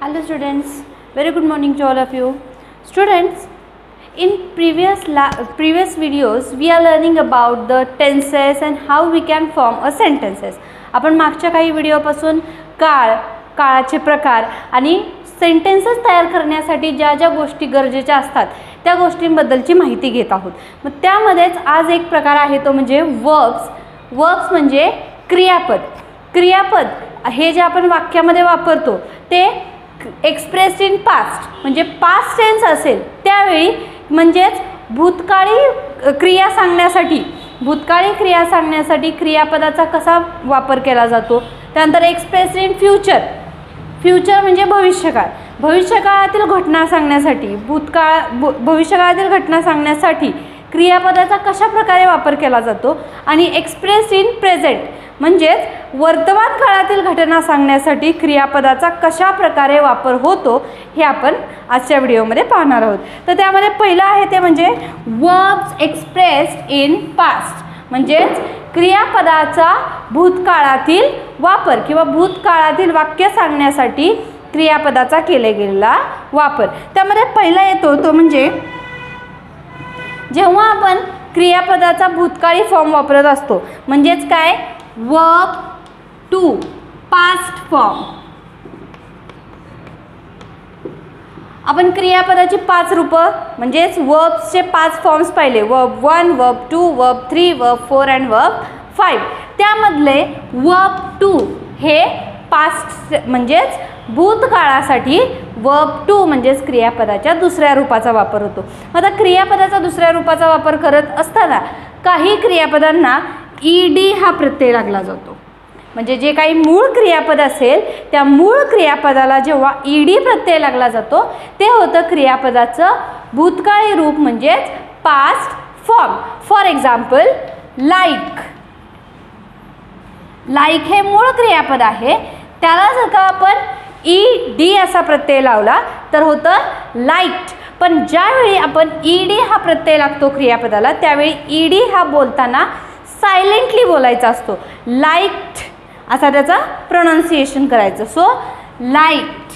Hello students, very good morning to all of you. Students, in previous videos we are learning about the tenses and how we can form a sentences. आपण मागच्या काही व्हिडिओपासून काळाचे प्रकार आणि sentences तयार करण्यासाठी ज्या ज्या गोष्टी गरजेच्या असतात त्या गोष्टींबद्दलची माहिती घेत आहोत. मग त्यामध्येच आज एक प्रकार आहे तो म्हणजे वर्ब्स म्हणजे क्रियापद हे जे आपण वाक्यामध्ये वापरतो ते एक्सप्रेस्ड इन पास्ट म्हणजे पास्ट टेन्स असेल त्यावेळी म्हणजेच भूतकाळी क्रिया सांगण्यासाठी क्रियापदाचा कसा वापर केला जातो. त्यानंतर एक्सप्रेस्ड इन फ्युचर म्हणजे भविष्यकाळातील घटना सांगण्यासाठी भविष्यकाळातील घटना सांगण्यासाठी क्रियापदाचा कशा प्रकारे वापर केला जातो. आणि एक्सप्रेस्ड इन प्रेझेंट म्हणजेच वर्तमान काळातील घटना सांगण्यासाठी क्रियापदाचा कशा प्रकारे वापर होतो हे आपण आजच्या व्हिडिओमध्ये पाहणार आहोत. तर त्यामध्ये पहिलं आहे ते म्हणजे वर्ब्स एक्सप्रेस्ड इन पास्ट म्हणजेच क्रियापदाचा भूतकाळातील वापर किंवा भूतकाळातील वाक्य सांगण्यासाठी क्रियापदाचा केला गेलेला वापर. त्यामध्ये पहिला येतो तो म्हणजे जेव्हा आपण क्रियापदाचा भूतकाळी फॉर्म वापरत असतो म्हणजेच काय वर्ब टू पास्ट फॉर्म. आपण क्रियापदाची 5 रूपं म्हणजेच वर्ब्सचे 5 फॉर्म्स पाहिले. वर्ब 1, वर्ब 2, वर्ब 3, वर्ब 4 आणि वर्ब 5. त्यामधले वर्ब 2 हे पास्ट म्हणजेच भूतकाळासाठी वर्ब 2 म्हणजेच क्रियापदाच्या दुसऱ्या रूपाचा वापर होतो. आता क्रियापदाचा दुसऱ्या रूपाचा वापर करत असताना काही क्रियापदांना ईडी हा प्रत्यय लागला जातो. म्हणजे जे काही मूळ क्रियापद असेल त्या मूळ क्रियापदाला जेव्हा ईडी प्रत्यय लागला जातो ते होतं क्रियापदाचं भूतकाळी रूप म्हणजेच past form. For example like हे मूळ क्रियापद आहे त्याला जर का आपण ईडी असा प्रत्यय लावला तर होतं लाईक्ड. पण ज्यावेळी आपण ईडी हा प्रत्यय लागतो क्रियापदाला त्यावेळी ईडी हा बोलताना सायलेंटली बोलायचा असतो. लाईक्ड असा त्याचा प्रोनाउन्सिएशन करायचं. So liked.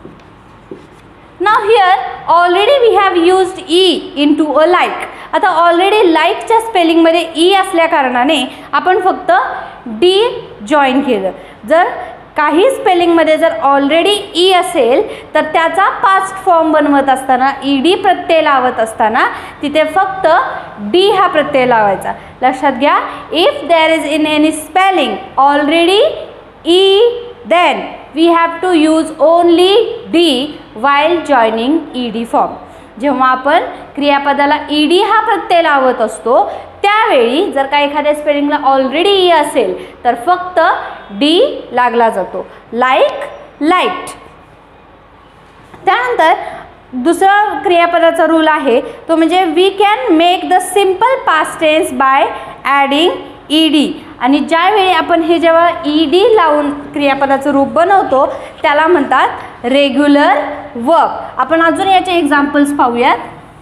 Now here already we have used E in to a like. आता ऑलरेडी लाईकच्या स्पेलिंगमध्ये ई असल्या कारणाने आपण फक्त डी जॉईन केलं. जर काही स्पेलिंगमध्ये जर ऑलरेडी ई असेल तर त्याचा पास्ट फॉर्म बनवत असताना ईडी प्रत्यय लावत असताना तिथे फक्त डी हा प्रत्यय लावायचा. लक्षात घ्या, if there is in any spelling already E then we have to use only D while joining ED form. जेव्हा आपण क्रियापदाला ईडी हा प्रत्यय लावत असतो त्यावेळी जर का एखाद्या स्पेलिंगला ऑलरेडी ई असेल तर फक्त डी लागला जातो. लाईक्ड. त्यानंतर दुसरा क्रियापदाचा रूल आहे तो म्हणजे we can make the simple past tense by adding ED. आणि ज्यावेळी आपण हे जेव्हा ईडी लावून क्रियापदाचं रूप बनवतो त्याला म्हणतात रेग्युलर वर्ब. आपण अजून याचे एक्झाम्पल्स पाहूयात.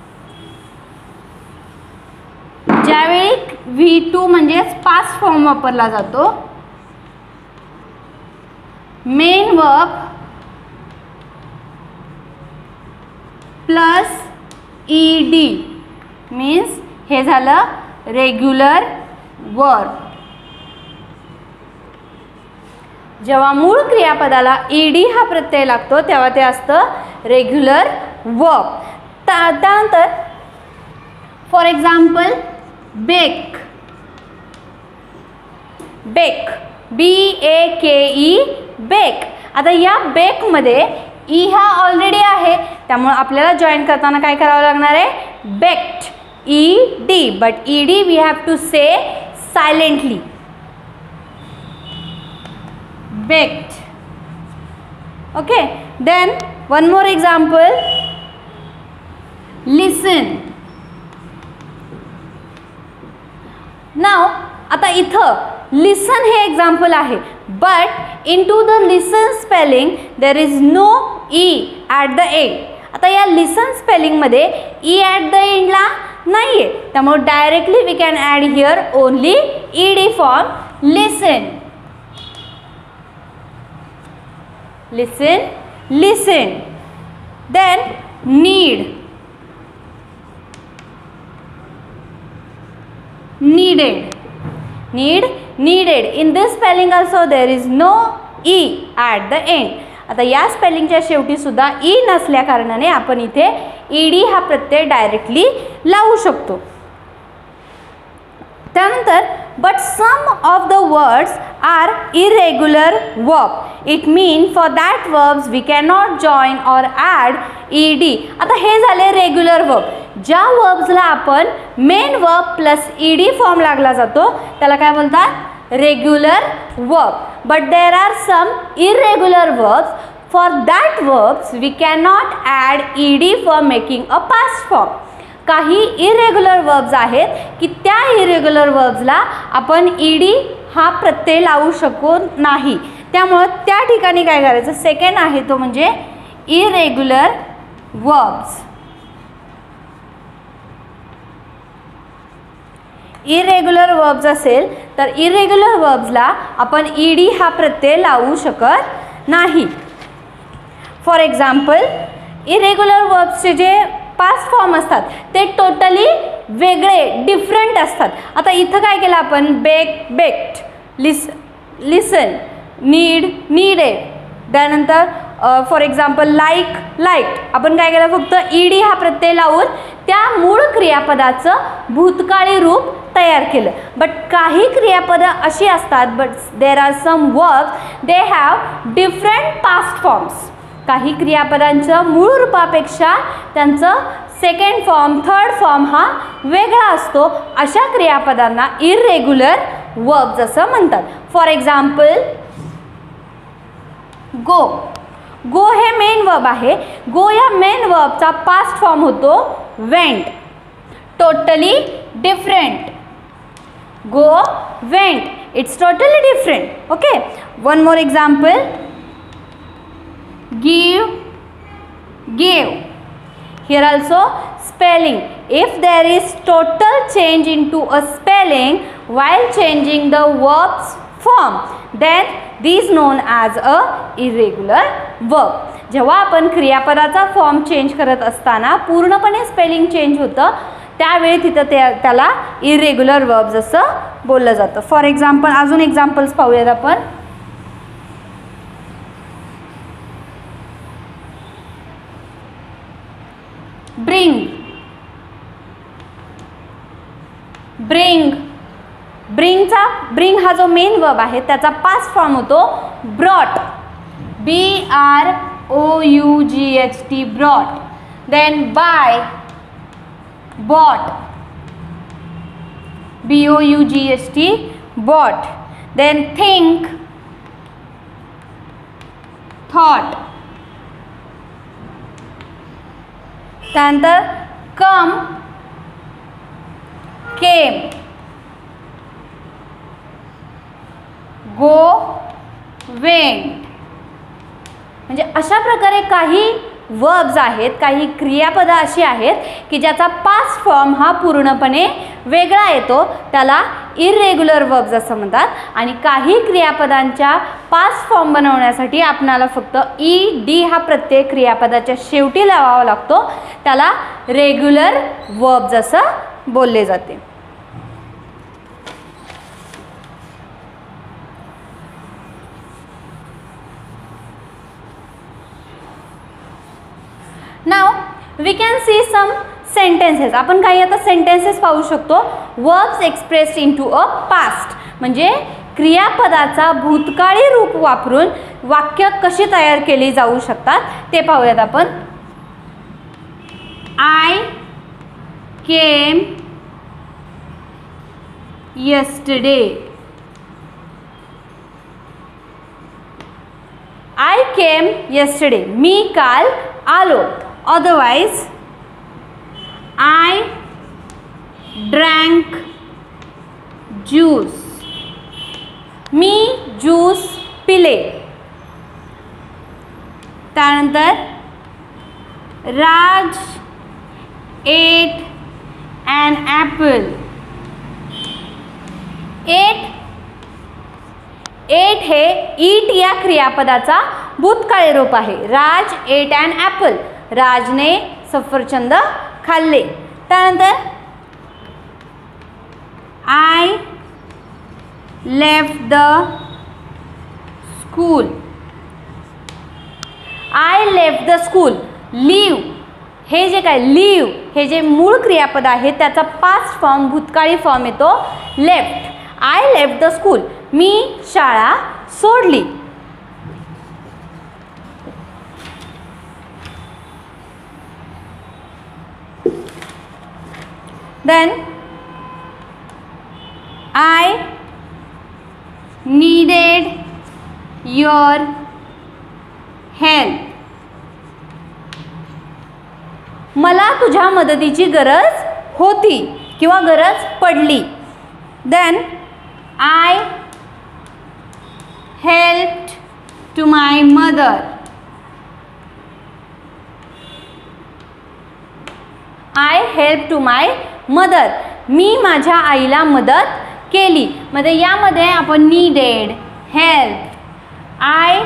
ज्यावेळी V2 म्हणजेच पास्ट फॉर्म वापरला जातो main verb plus ED means हे झालं रेग्युलर वर्ब. जेव्हा मूळ क्रियापदाला ईडी हा प्रत्यय लागतो तेव्हा ते असतं रेग्युलर वर्ब. त्यानंतर for example bake BAKE bake. आता या बेकमध्ये ई हा ऑलरेडी आहे त्यामुळे आपल्याला जॉईन करताना काय करावं लागणार आहे baked ED but ED we have to say silently baked. Okay. Then one more example listen. Now आता इथं लिसन हे एक्झाम्पल आहे but in to the listen spelling there is no E at the end. आता या listen स्पेलिंगमध्ये E at the एंडला नाही आहे त्यामुळे directly we can add here only ED form listen. listen, then need, needed, needed. In this spelling also there is no e at the end. आता या स्पेलिंगच्या शेवटी सुद्धा ई नसल्या कारणाने आपण इथे ईडी हा प्रत्यय डायरेक्टली लावू शकतो. त्यानंतर but some of the words are irregular verb. It mean for that verbs we cannot join or add ED. आता हे झाले रेग्युलर वर्ब. ज्या वर्ब्सला आपण main verb plus ED form लागला जातो त्याला काय बोलतात? regular verb. But there are some irregular verbs. For that verbs we cannot add ed for making a past form. काही irregular verbs आहेत की त्या irregular verbsला आपण ed हा प्रत्यय लावू शकू नाही. त्यामुळे त्या ठिकाणी काय करायचं? सेकंड आहे तो म्हणजे irregular verbs. इरेग्युलर वर्ब्स असेल तर इरेग्युलर वर्ब्सला आपण ईडी हा प्रत्यय लावू शकत नाही. फॉर एक्झाम्पल इरेग्युलर वर्ब्सचे जे पास्ट फॉर्म असतात ते टोटली वेगळे डिफरंट असतात. आता इथं काय केलं आपण? Bake baked, listen, need needed. त्यानंतर फॉर एक्झाम्पल लाईक लाईक्ड. आपण काय केलं? फक्त ईडी हा प्रत्यय लावून त्या मूळ क्रियापदाचं भूतकाळी रूप तयार केलं. बट काही क्रियापदं अशी असतात, but there are some verbs they have different past forms. काही क्रियापदांचं मूळ रूपापेक्षा त्यांचं सेकंड फॉर्म थर्ड फॉर्म हा वेगळा असतो. अशा क्रियापदांना इरेग्युलर वर्ब्स असं म्हणतात. फॉर एक्झाम्पल गो. गो हे मेन वर्ब आहे. गो या मेन वर्बचा पास्ट फॉर्म होतो went. Totally different. Go went, it's totally different. Okay, one more example give gave. Here also spelling. If there is total change into a spelling while changing the verb's form, then this known as a irregular verb. जेव्हा आपण क्रियापदाचा form change करत असताना पूर्णपणे spelling change होतं त्यावेळी तिथं त्याला irregular verbs असं बोललं जातं. फॉर एक्झाम्पल अजून एक्झाम्पल्स पाहूयात आपण. ब्रिंग. ब्रिंग. ब्रिंग हा जो मेन वर्ब आहे त्याचा पास्ट फॉर्म होतो brought. BROUGHT brought. Then buy bought. BOUGHT bought. Then think, thought. त्यानंतर come, came. Go, went. म्हणजे अशा प्रकारे काही वर्ब्स आहेत, काही क्रियापदं अशी आहेत की ज्याचा पास्ट फॉर्म हा पूर्णपणे वेगळा येतो त्याला इरेग्युलर वर्ब्स असं म्हणतात. आणि काही क्रियापदांच्या पास्ट फॉर्म बनवण्यासाठी आपणाला फक्त ईडी हा प्रत्यय क्रियापदाच्या शेवटी लावावा लागतो त्याला रेग्युलर वर्ब्स असं बोलले जाते. Now we can see some sentences. आपण काही आता सेंटेन्सेस पाहू शकतो. Verbs expressed into a past म्हणजे क्रियापदाचा भूतकाळी रूप वापरून वाक्य कशी तयार केली जाऊ शकतात ते पाहूयात आपण. I came yesterday. I came yesterday. मी काल आलो. Otherwise, I drank juice. मी ज्यूस पिले. त्यानंतर राज ate an apple. Ate ate हे ईट या क्रियापदाचा भूतकाळी रूप आहे. Raj ate an apple. राजने सफरचंद खाल्ले. त्यानंतर I left the school. I left the school. Leave हे जे काय लीव हे जे मूळ क्रियापद आहे त्याचा पास्ट फॉर्म भूतकाळी फॉर्म येतो left. I left the school. मी शाळा सोडली. Then I needed your help. मला तुझ्या मदतीची गरज होती किंवा गरज पडली. Then I helped to my mother. I help to my mother. मी माझ्या आईला मदत केली. म्हणजे यामध्ये आपण needed, help. I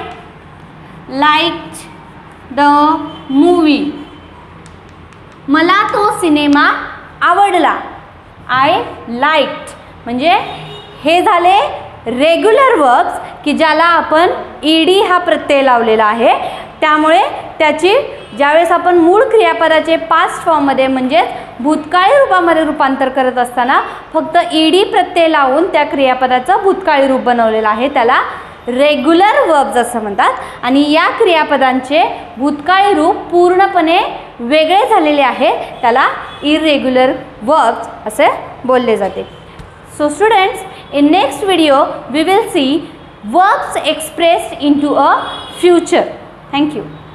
liked the movie. मला तो सिनेमा आवडला. आय लाईक्ड म्हणजे हे झाले रेग्युलर वर्ब्स की ज्याला आपण ईडी हा प्रत्यय लावलेला आहे. त्यामुळे त्याची ज्यावेळेस आपण मूळ क्रियापदाचे पास्ट फॉर्ममध्ये म्हणजेच भूतकाळी रूपामध्ये रूपांतर करत असताना फक्त ईडी प्रत्यय लावून त्या क्रियापदाचं भूतकाळी रूप बनवलेलं आहे. त्याला रेग्युलर वर्ब्स असं म्हणतात. आणि या क्रियापदांचे भूतकाळी रूप पूर्णपणे वेगळे झालेले आहे. त्याला इरेग्युलर वर्ब्स असे बोलले जाते. So students, in next video we will see verbs expressed into a future. Thank you.